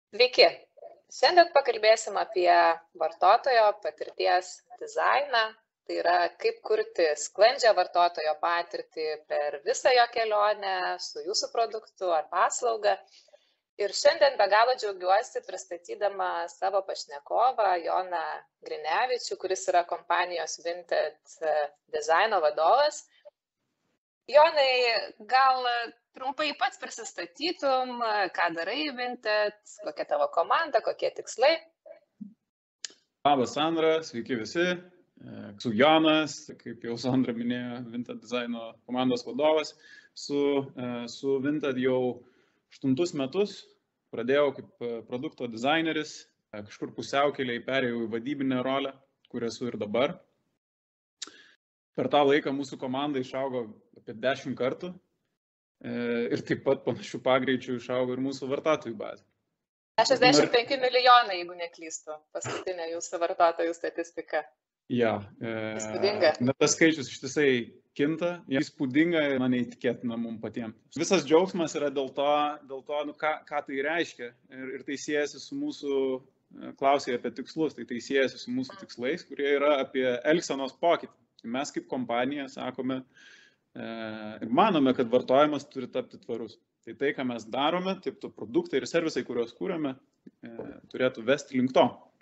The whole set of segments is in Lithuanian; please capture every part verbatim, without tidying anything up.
Sveiki! Šiandien pakalbėsim apie vartotojo patirties dizainą, tai yra kaip kurti sklandžią vartotojo patirtį per visą jo kelionę su jūsų produktu ar paslauga. Ir šiandien be galo džiaugiuosi pristatydama savo pašnekovą Joną Grinevičių, kuris yra kompanijos Vinted dizaino vadovas. Jonai, gal trumpai pats prisistatytum, ką darai Vinted, kokia tavo komanda, kokie tikslai? Labas, Sandra, sveiki visi. Esu Jonas, kaip jau Sandra minėjo, Vinted dizaino komandos vadovas. Su, su Vinted jau aštuntus metus pradėjau kaip produkto dizaineris, kažkur pusiaukelėje perėjau į vadybinę rolę, kur esu ir dabar. Per tą laiką mūsų komanda išaugo apie dešimt kartų ir taip pat panašių pagreičių išaugo ir mūsų vartotojų bazė. šešiasdešimt penki milijonai, jeigu neklystu, paskutinė jūsų vartotojų statistika. Ja, Įspūdinga. e, tas skaičius ištisai kinta, įspūdinga ir neįtikėtina mums patiems. Visas džiaugsmas yra dėl to, dėl to nu, ką, ką tai reiškia ir, ir tai siejasi su mūsų, klausai apie tikslus, tai tai siejasi su mūsų tikslais, kurie yra apie elgsenos pokytį. Mes kaip kompanija sakome e, ir manome, kad vartojimas turi tapti tvarus. Tai tai, ką mes darome, taip to produktai ir servisai, kuriuos kūrėme, e, turėtų vesti link to.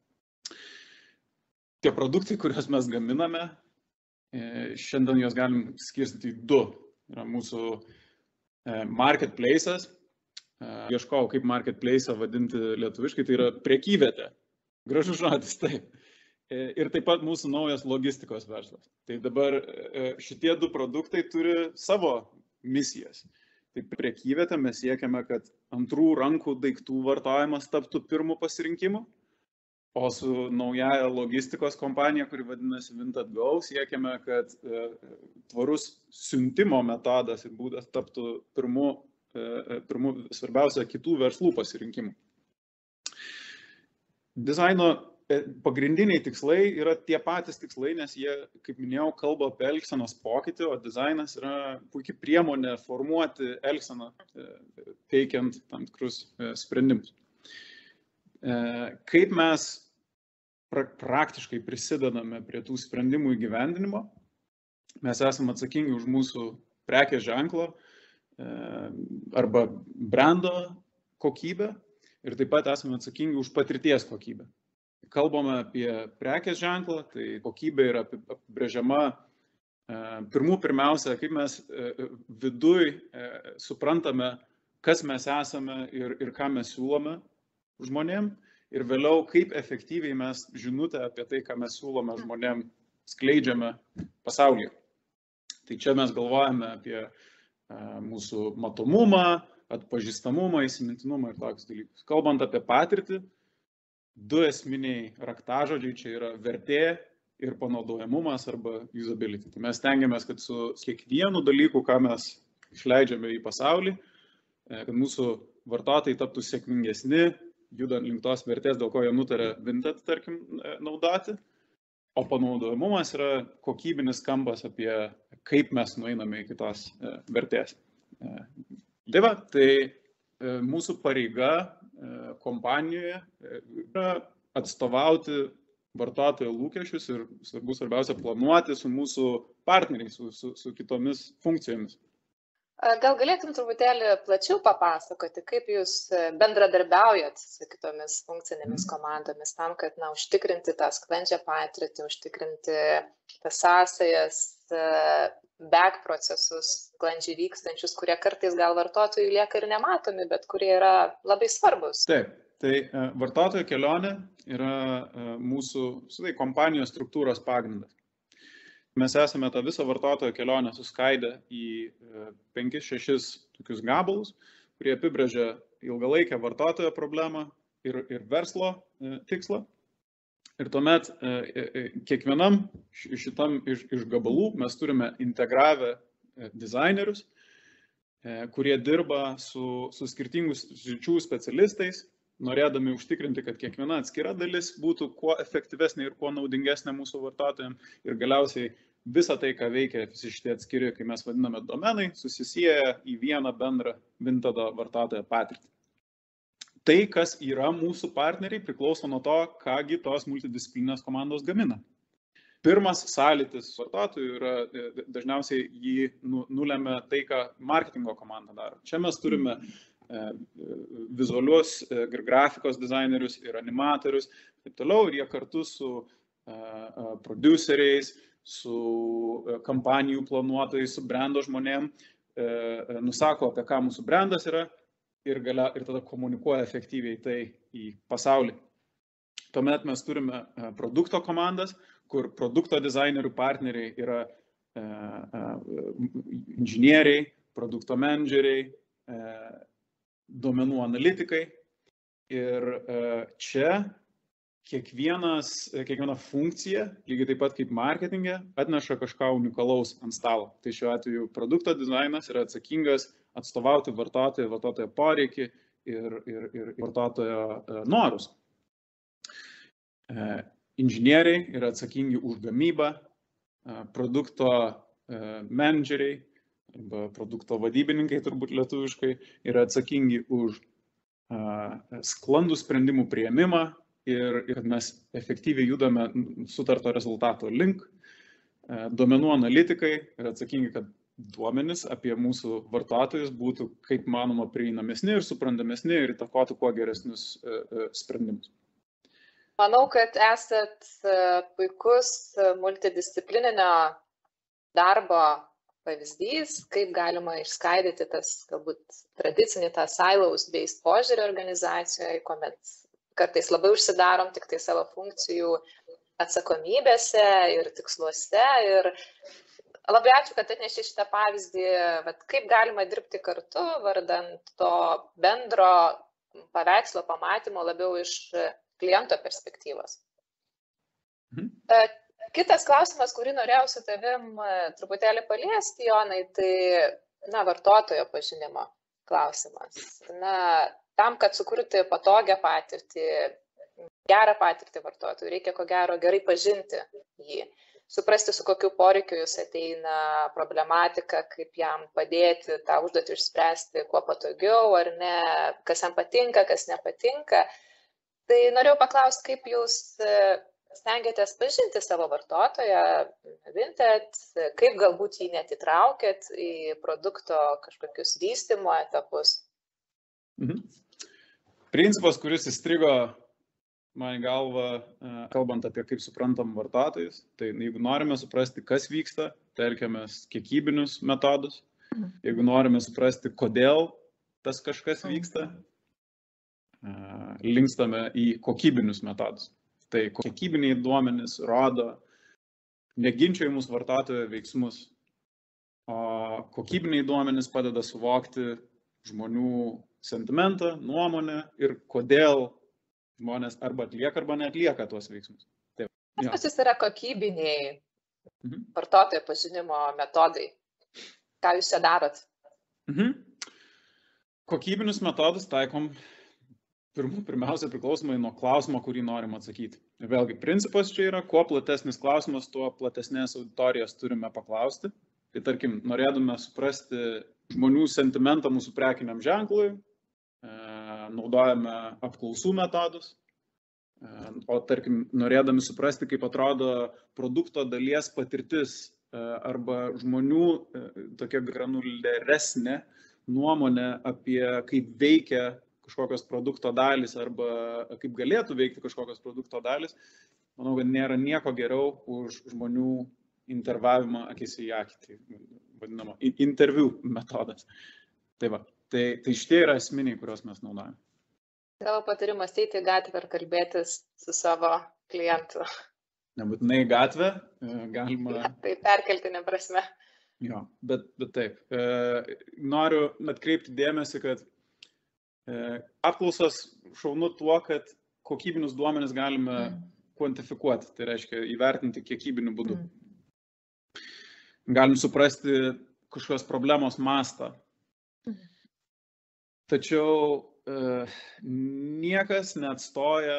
Tie produktai, kuriuos mes gaminame, e, šiandien juos galim skirstyti į du. Yra mūsų e, marketplace'as. E, ieškojau, kaip marketplace'ą vadinti lietuviškai, tai yra prekyvietė. Gražus žodis, taip. Ir taip pat mūsų naujas logistikos verslas. Tai dabar šitie du produktai turi savo misijas. Tai prekyvietė mes siekiame, kad antrų rankų daiktų vartojimas taptų pirmų pasirinkimų, o su naujaja logistikos kompanija, kuri vadinasi Vinted Go, siekiame, kad tvarus siuntimo metodas ir būdas taptų pirmų, pirmų svarbiausia kitų verslų pasirinkimų. Dizaino pagrindiniai tikslai yra tie patys tikslai, nes jie, kaip minėjau, kalba apie elgsenos pokytį, o dizainas yra puikiai priemonė formuoti elgseną, teikiant tam tikrus sprendimus. Kaip mes pra praktiškai prisidedame prie tų sprendimų įgyvendinimo, mes esame atsakingi už mūsų prekės ženklo arba brando kokybę ir taip pat esame atsakingi už patirties kokybę. Kalbame apie prekės ženklą, tai kokybė yra apibrėžiama pirmų pirmiausia, kaip mes viduj suprantame, kas mes esame ir, ir ką mes siūlome žmonėm, ir vėliau kaip efektyviai mes žinutę apie tai, ką mes siūlome žmonėm, skleidžiame pasaulyje. Tai čia mes galvojame apie mūsų matomumą, atpažįstamumą, įsimintinumą ir tokius dalykus. Kalbant apie patirtį, du esminiai raktažodžiai čia yra vertė ir panaudojamumas arba usability. Tai mes stengiamės, kad su kiekvienu dalyku, ką mes išleidžiame į pasaulį, kad mūsų vartotojai taptų sėkmingesni, judant link tos vertės, dėl ko jie nutarė Vinted, tarkim, naudoti. O panaudojamumas yra kokybinis kampas apie kaip mes nueiname iki tos vertės. Tai va, tai mūsų pareiga kompanijoje yra atstovauti vartotojo lūkesčius ir svarbu svarbiausia planuoti su mūsų partneriais, su, su, su kitomis funkcijomis. Gal galėtum truputėlį plačiau papasakoti, kaip jūs bendradarbiaujat su kitomis funkcinėmis komandomis tam, kad na, užtikrinti tą sklandžią patirtį, užtikrinti tas sąsajas, back procesus sklandžiai vykstančius, kurie kartais gal vartotojų lieka ir nematomi, bet kurie yra labai svarbus. Taip, tai vartotojo kelionė yra mūsų tai, kompanijos struktūros pagrindas. Mes esame tą visą vartotojo kelionę suskaidę į penkis šešis tokius gabalus, kurie apibrėžia ilgalaikę vartotojo problemą ir, ir verslo tikslą. Ir tuomet kiekvienam šitam iš, iš gabalų mes turime integravę dizainerius, kurie dirba su, su skirtingų sričių specialistais, norėdami užtikrinti, kad kiekviena atskira dalis būtų kuo efektyvesnė ir kuo naudingesnė mūsų vartotojams. Ir galiausiai visą tai, ką veikia visi šitie atskiri, kai mes vadiname domenai, susisieja į vieną bendrą Vintedo vartotojo patirtį. tai, kas yra mūsų partneriai, priklauso nuo to, kągi tos multidisciplinės komandos gamina. Pirmas sąlytis vartotojų yra, dažniausiai jį nulemia tai, ką marketingo komanda daro. Čia mes turime vizualius, grafikos dizainerius ir animatorius, taip toliau, ir jie kartu su produceriais, su kampanijų planuotojais, su brando žmonėm nusako, apie ką mūsų brandas yra ir, galia, ir tada komunikuoja efektyviai tai į pasaulį. Tuomet mes turime produkto komandas, kur produkto dizainerių partneriai yra e, e, inžinieriai, produkto menedžeriai, e, duomenų analitikai. Ir e, čia kiekvienas, kiekviena funkcija, lygiai taip pat kaip marketinge, atneša kažką unikalaus ant stalo. Tai šiuo atveju produkto dizainas yra atsakingas atstovauti vartotojo, vartotojo poreikį ir, ir, ir vartotojo e, norus. E, Inžinieriai yra atsakingi už gamybą, produkto menedžeriai arba produkto vadybininkai, turbūt lietuviškai, yra atsakingi už sklandų sprendimų priėmimą ir, ir kad mes efektyviai judame sutarto rezultato link. Duomenų analitikai yra atsakingi, kad duomenys apie mūsų vartotojus būtų kaip manoma prieinamesni ir suprantamesni ir įtakotų kuo geresnius sprendimus. Manau, kad esat puikus multidisciplininio darbo pavyzdys, kaip galima išskaidyti tas, galbūt, tradicinį tą silos-based požiūrį organizacijoje, kuomet kartais labai užsidarom tik tai savo funkcijų atsakomybėse ir tiksluose. Ir labai ačiū, kad atnešė šitą pavyzdį, bet kaip galima dirbti kartu, vardant to bendro paveikslo pamatymo labiau iš kliento perspektyvos. Mhm. Kitas klausimas, kurį norėjau su tavim truputėlį paliesti, Jonai, tai na, vartotojo pažinimo klausimas. Na, tam, kad sukurti patogią patirtį, gerą patirtį vartotojui, reikia ko gero gerai pažinti jį, suprasti, su kokiu poreikiu jis ateina, problematiką, kaip jam padėti tą užduotį išspręsti kuo patogiau ar ne, kas jam patinka, kas nepatinka. Tai norėjau paklausti, kaip jūs stengiatės pažinti savo vartotoją Vinted, kaip galbūt jį net įtraukėt į produkto kažkokius vystymo etapus? Mhm. Principas, kuris įstrigo man į galvą, kalbant apie kaip suprantam vartotojus, tai jeigu norime suprasti, kas vyksta, telkiamės kiekybinius metodus. Jeigu norime suprasti, kodėl tas kažkas vyksta, linkstame į kokybinius metodus. Tai kokybiniai duomenys rodo neginčiamus vartotojo veiksmus, o kokybiniai duomenys padeda suvokti žmonių sentimentą, nuomonę ir kodėl žmonės arba atlieka arba neatlieka tuos veiksmus. Taip. Kas pas jis yra kokybiniai mhm. vartotojo pažinimo metodai? Ką jūs čia darot? Mhm. Kokybinius metodus taikom pirmiausia priklausomai nuo klausimo, kurį norim atsakyti. Ir vėlgi, principas čia yra, kuo platesnis klausimas, tuo platesnės auditorijos turime paklausti. Tai tarkim, norėdami suprasti žmonių sentimentą mūsų prekiniam ženklui, naudojame apklausų metodus, o tarkim, norėdami suprasti, kaip atrodo produkto dalies patirtis arba žmonių tokia granuleresnė nuomonė apie kaip veikia kažkokios produkto dalis arba kaip galėtų veikti kažkokios produkto dalis, manau, kad nėra nieko geriau už žmonių intervavimą akis į akį, tai vadinama interviu metodas. Tai va, tai, tai šitie yra esminiai, kuriuos mes naudojame. Tavo patarimas eiti į gatvę ir kalbėtis su savo klientu. Nebūtinai į gatvę, galima... Ja, tai perkeltinė prasme. Jo, bet, bet taip. Noriu atkreipti dėmesį, kad apklausos šaunu tuo, kad kokybinius duomenis galime mm. kvantifikuoti, tai reiškia įvertinti kiekybiniu būdu. Mm. Galim suprasti kažkokios problemos mastą. Mm. Tačiau e, niekas neatstoja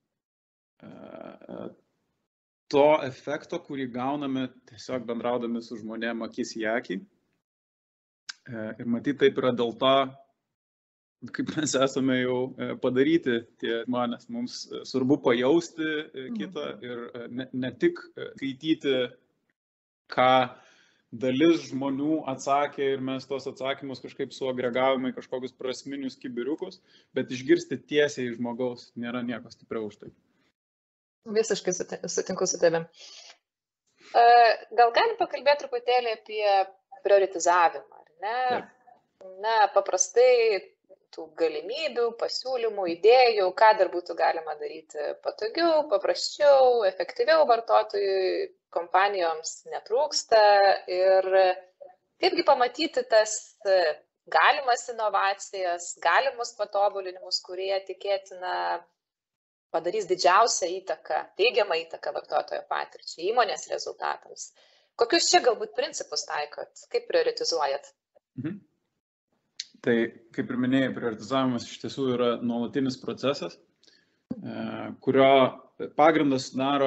e, to efekto, kurį gauname tiesiog bendraudami su žmonėm akis į akį. E, ir matyt, taip yra dėl to, kaip mes esame jau padaryti tie žmonės. Mums svarbu pajausti kitą ir ne, ne tik skaityti, ką dalis žmonių atsakė ir mes tos atsakymus kažkaip suagregavome į kažkokius prasminius kibiriukus, bet išgirsti tiesiai žmogaus nėra nieko stipriau už tai. Visiškai sutinku su tavim. Gal galim pakalbėti truputėlį apie prioritizavimą, ar ne? Taip. Na, paprastai tų galimybių, pasiūlymų, idėjų, ką dar būtų galima daryti patogiau, paprasčiau, efektyviau vartotojui, kompanijoms netrūksta ir kaipgi pamatyti tas galimas inovacijas, galimus patobulinimus, kurie tikėtina padarys didžiausią įtaką, teigiamą įtaką vartotojo patirčiai, įmonės rezultatams. Kokius čia galbūt principus taikot? Kaip prioritizuojat? Mhm. Tai, kaip ir minėjai, prioritizavimas iš tiesų yra nuolatinis procesas, kurio pagrindas sudaro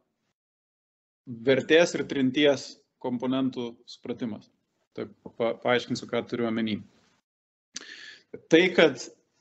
vertės ir trinties komponentų supratimas. Tai pa, paaiškinsiu, ką turiu omeny. Tai, kad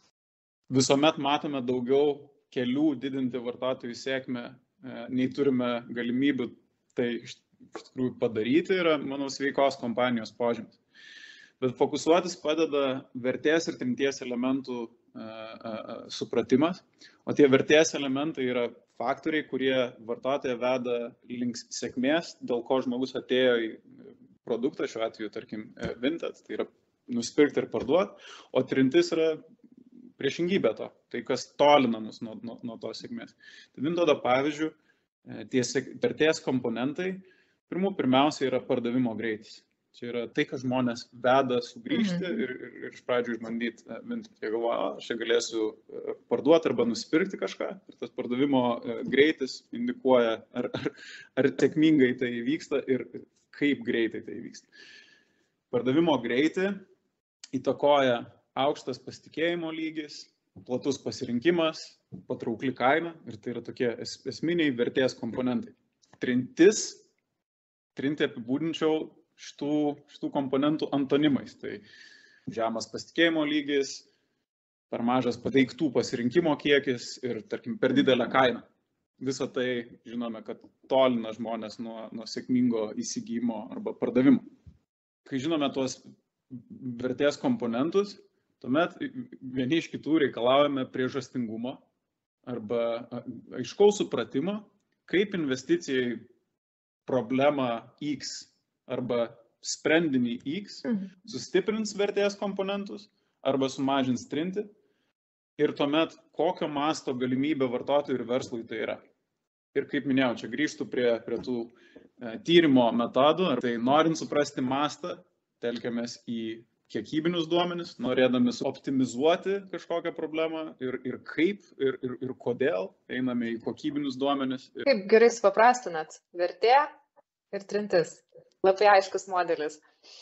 visuomet matome daugiau kelių didinti vartotojų sėkmę, nei turime galimybių tai iš tikrųjų padaryti, yra, manau, sveikos kompanijos požymis. Bet fokusuotis padeda vertės ir trinties elementų a, a, a, supratimas, o tie vertės elementai yra faktoriai, kurie vartotoją veda link sėkmės, dėl ko žmogus atėjo į produktą, šiuo atveju, tarkim, Vinted, tai yra nusipirkti ir parduoti, o trintis yra priešingybė to, tai kas tolina mus nuo, nuo, nuo tos sėkmės. Tai Vintedo pavyzdžių, tie vertės komponentai, pirmų pirmiausia yra pardavimo greitis. Čia yra tai, kad žmonės veda sugrįžti ir, ir, ir iš pradžių išbandyti Vinted. Jie galvoja, aš čia galėsiu parduoti arba nusipirkti kažką. Ir tas pardavimo greitis indikuoja, ar, ar, ar sėkmingai tai vyksta ir kaip greitai tai vyksta. Pardavimo greitį įtakoja aukštas pasitikėjimo lygis, platus pasirinkimas, patraukli kaina ir tai yra tokie esminiai vertės komponentai. Trintis, trintį apibūdinčiau šitų, šitų komponentų antonimais. Tai žemas pasitikėjimo lygis, per mažas pateiktų pasirinkimo kiekis ir, tarkim, per didelę kainą. Visą tai žinome, kad tolina žmonės nuo, nuo sėkmingo įsigymo arba pardavimo. Kai žinome tuos vertės komponentus, tuomet vieni iš kitų reikalaujame priežastingumo arba aiškaus supratimo, kaip investicijai problemą X arba sprendinį X sustiprins vertės komponentus arba sumažins trintį ir tuomet kokio masto galimybė vartotojui ir verslui tai yra. Ir kaip minėjau, čia grįžtų prie, prie tų e, tyrimo metodų, ar tai norint suprasti mastą, telkiamės į kiekybinius duomenis, norėdami optimizuoti kažkokią problemą ir, ir kaip ir, ir, ir kodėl einame į kokybinius duomenis. Ir... Kaip gerai supaprastinat, vertė ir trintis. Labai aiškus modelis.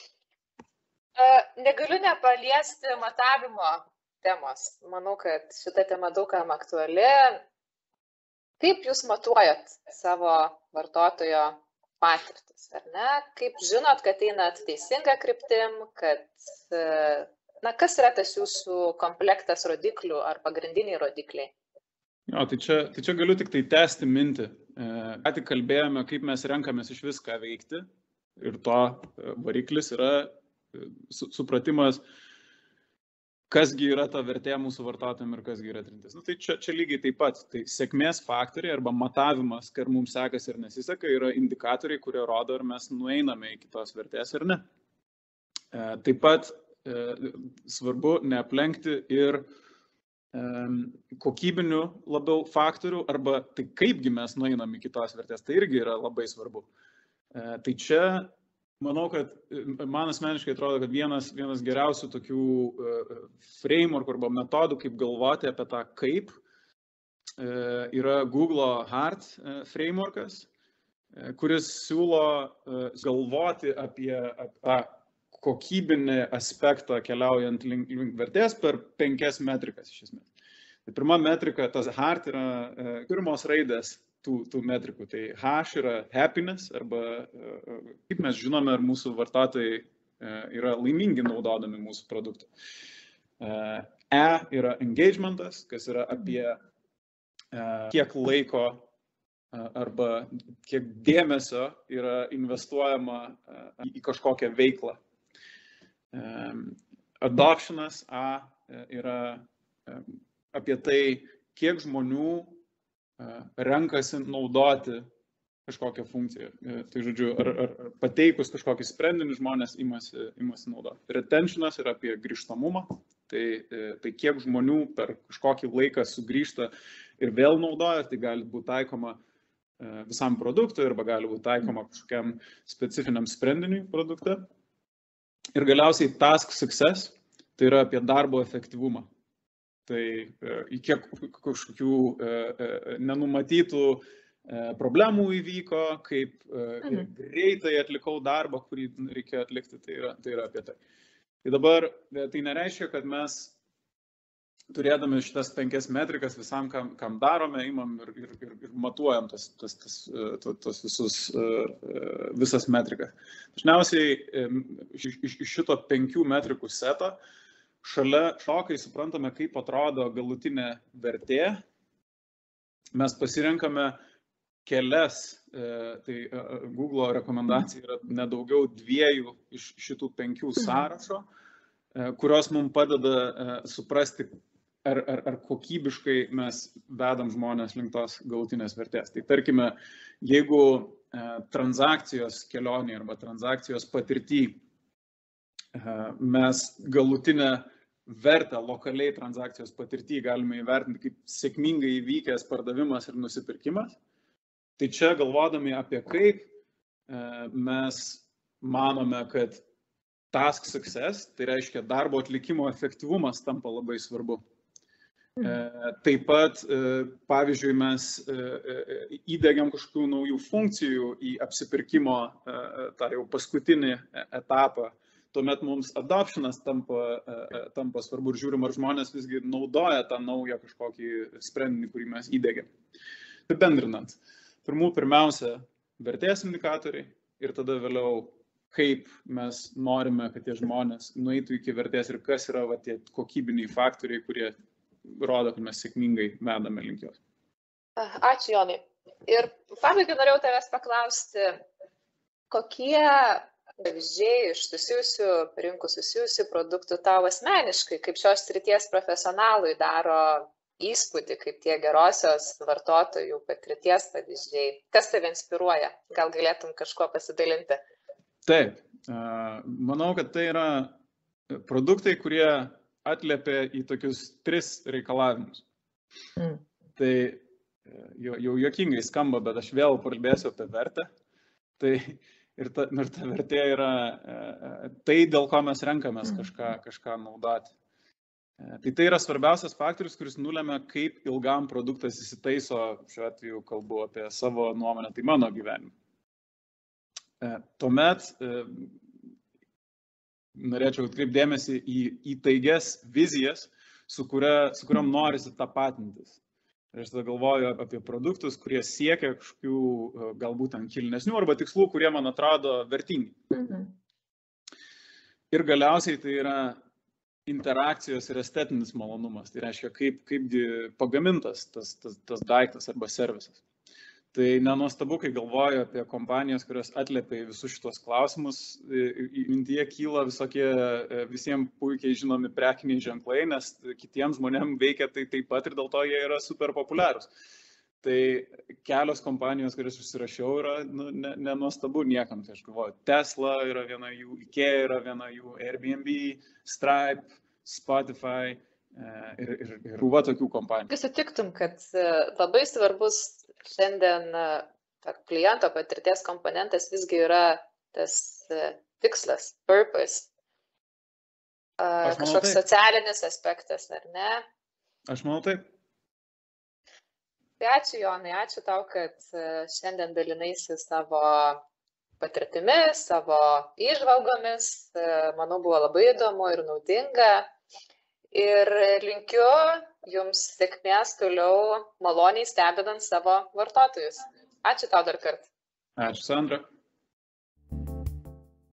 Negaliu nepaliesti matavimo temos. Manau, kad šita tema daugam aktuali. Kaip jūs matuojat savo vartotojo patirtis, ar ne? Kaip žinot, kad einat teisinga kryptim, kad, na, kas yra tas jūsų komplektas rodiklių ar pagrindiniai rodikliai? Jo, tai čia, tai čia galiu tik tai tęsti mintį. Ką tik kalbėjome, kaip mes renkamės iš viską veikti. Ir to variklis yra supratimas, kasgi yra ta vertė mūsų vartotojams ir kasgi yra trintis. Nu, tai čia, čia lygiai taip pat. Tai sėkmės faktoriai arba matavimas, kad mums sekasi ir nesiseka, yra indikatoriai, kurie rodo, ar mes nueiname iki tos vertės ar ne. Taip pat svarbu neaplenkti ir kokybinių labiau faktorių arba tai kaipgi mes nueinam iki tos vertės. Tai irgi yra labai svarbu. Tai čia, manau, kad man asmeniškai atrodo, kad vienas, vienas geriausių tokių framework arba metodų, kaip galvoti apie tą kaip, yra Google Heart frameworkas, kuris siūlo galvoti apie tą kokybinį aspektą keliaujant link, link vertės per penkias metrikas iš esmės. Tai pirma metrika, tas Heart yra pirmos raidės tų, tų metrikų. Tai H yra happiness, arba kaip mes žinome, ar mūsų vartotojai yra laimingi naudodami mūsų produktą. E yra engagementas, kas yra apie kiek laiko arba kiek dėmesio yra investuojama į kažkokią veiklą. Adoptionas A yra apie tai, kiek žmonių renkasi naudoti kažkokią funkciją. Tai žodžiu, ar, ar, ar pateikus kažkokį sprendinį žmonės imasi, imasi naudoti. Retentionas yra apie grįžtamumą, tai, tai kiek žmonių per kažkokį laiką sugrįžta ir vėl naudoja, tai gali būti taikoma visam produktui arba gali būti taikoma kažkokiam specifiniam sprendiniui produkte. Ir galiausiai task success, tai yra apie darbo efektyvumą. Tai į kiek kažkokių nenumatytų problemų įvyko, kaip mhm. greitai atlikau darbą, kurį reikėjo atlikti, tai yra, tai yra apie tai. Tai dabar tai nereiškia, kad mes turėdami šitas penkias metrikas visam, kam, kam darome, imam ir, ir, ir, ir matuojam tas, tas, tas, tas visus, visas metrikas. Dažniausiai iš, iš šito penkių metrikų seto šalia to, kai suprantame, kaip atrodo galutinė vertė, mes pasirenkame kelias, tai Google rekomendacija yra nedaugiau dviejų iš šitų penkių sąrašo, kurios mums padeda suprasti, ar, ar, ar kokybiškai mes vedam žmonės link tos galutinės vertės. Tai tarkime, jeigu transakcijos kelionė arba transakcijos patirty mes galutinę vertę lokaliai transakcijos patirty galime įvertinti kaip sėkmingai įvykęs pardavimas ir nusipirkimas, tai čia galvodami apie kaip mes manome, kad task success, tai reiškia darbo atlikimo efektyvumas tampa labai svarbu. Taip pat, pavyzdžiui, mes įdėgiam kažkokių naujų funkcijų į apsipirkimo tą jau paskutinį etapą. Tuomet mums adoptionas tampa, tampa svarbu ir žiūrim, ar žmonės visgi naudoja tą naują kažkokį sprendinį, kurį mes įdėgiam. Apibendrinant, pirmų pirmiausia vertės indikatoriai ir tada vėliau, kaip mes norime, kad tie žmonės nueitų iki vertės ir kas yra va, tie kokybiniai faktoriai, kurie rodo, kad mes sėkmingai vedame link jos. Ačiū, Jonai. Ir pabaigai norėjau tavęs paklausti, kokie pavyzdžiai iš susijusių rinkų susijusių produktų tau asmeniškai, kaip šios srities profesionalui daro įspūdį, kaip tie gerosios vartotojų patirties pavyzdžiai. Kas tave inspiruoja? Gal galėtum kažkuo pasidalinti? Taip, manau, kad tai yra produktai, kurie atliepia į tokius tris reikalavimus. Mm. Tai jau, jau juokingai skamba, bet aš vėl kalbėsiu apie vertę. Tai ir ta, ir ta vertė yra tai, dėl ko mes renkamės kažką, kažką naudoti. Tai tai yra svarbiausias faktorius, kuris nulemia, kaip ilgam produktas įsitaiso, šiuo atveju kalbu apie savo nuomonę, tai mano gyvenimą. Tuomet norėčiau atkreipdėmėsi į įtaigias vizijas, su, kuria, su kuriam norisi tapatintis. Ir aš tada galvoju apie produktus, kurie siekia kažkokių galbūt kilnesnių arba tikslų, kurie man atrodo vertingi. Mhm. Ir galiausiai tai yra interakcijos ir estetinis malonumas. Tai reiškia, kaip, kaip pagamintas tas, tas, tas daiktas arba servisas. Tai nenuostabu, kai galvoju apie kompanijas, kurios atliepia visus šitos klausimus, į mintyje kyla visokie visiems puikiai žinomi prekiniai ženklai, nes kitiems žmonėms veikia tai taip pat ir dėl to jie yra super populiarūs. Tai kelios kompanijos, kurias užsirašiau, yra nu, nenuostabu niekam. Tai aš galvoju, Tesla yra viena jų, IKEA yra viena jų, Airbnb, Stripe, Spotify ir, ir, ir krūva tokių kompanijų. Kai sutiktum, kad labai svarbus šiandien kliento patirties komponentas visgi yra tas tikslas, purpose, kažkoks taip. Socialinis aspektas, ar ne? Aš manau taip. Tai ačiū, Jonai, ačiū tau, kad šiandien dalinaisi savo patirtimis, savo įžvalgomis. Manau, buvo labai įdomu ir naudinga. Ir linkiu jums sėkmės toliau maloniai stebinant savo vartotojus. Ačiū tau dar kartą. Ačiū, Sandra.